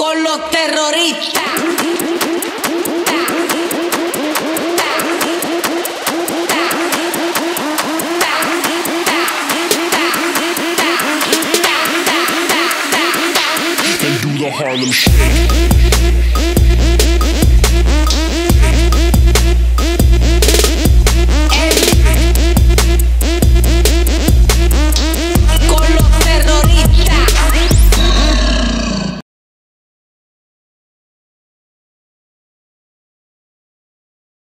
por los terroristas. And do the Harlem Shake.